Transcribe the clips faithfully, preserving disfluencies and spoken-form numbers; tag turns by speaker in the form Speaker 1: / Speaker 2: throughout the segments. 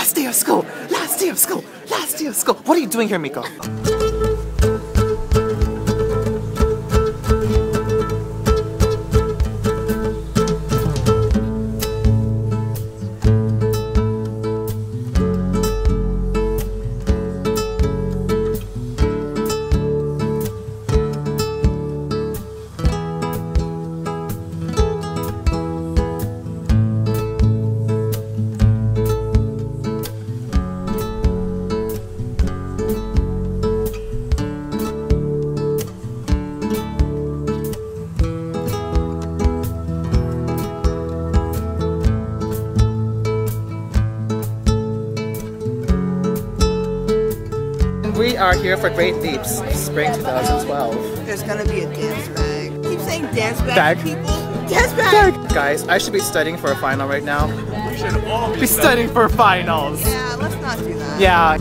Speaker 1: Last day of school! Last day of school! Last day of school! What are you doing here, Miko? We are here for Great Leaps, Spring twenty twelve.
Speaker 2: There's gonna be a dance bag. Keep saying dance bag,
Speaker 1: Bag.
Speaker 2: people. Dance bag.
Speaker 1: Bag. Guys, I should be studying for a final right now.
Speaker 3: We should all be,
Speaker 1: Be studying for finals.
Speaker 2: Yeah, let's not do that.
Speaker 1: Yeah.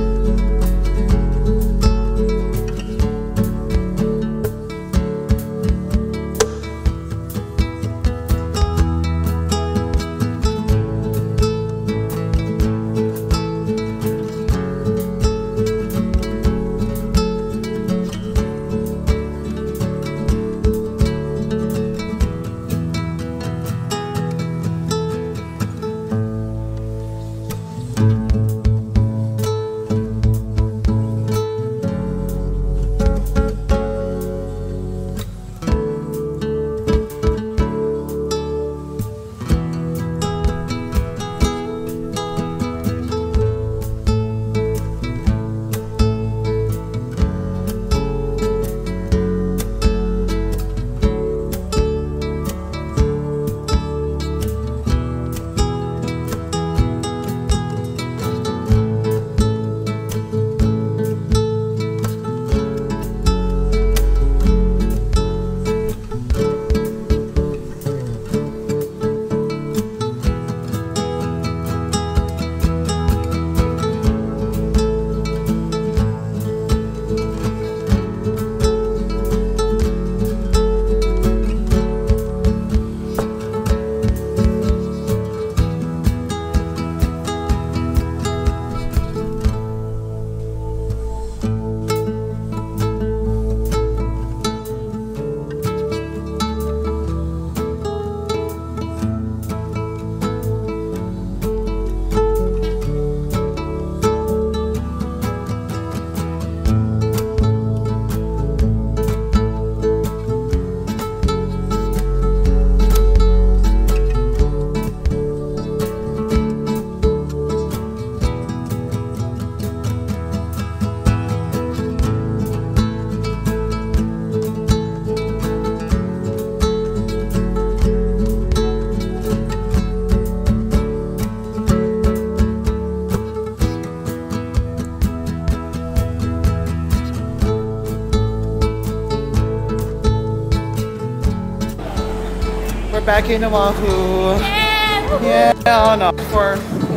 Speaker 1: We're back in Oahu.
Speaker 4: Yeah,
Speaker 1: Yeah, oh no. For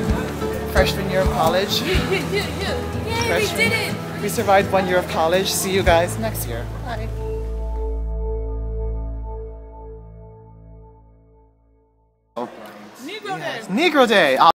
Speaker 1: freshman year of college.
Speaker 4: yeah, we
Speaker 1: Freshman.
Speaker 4: did it.
Speaker 1: We survived one year of college. See you guys next year. Bye.
Speaker 4: Negro Day.
Speaker 1: Negro Day.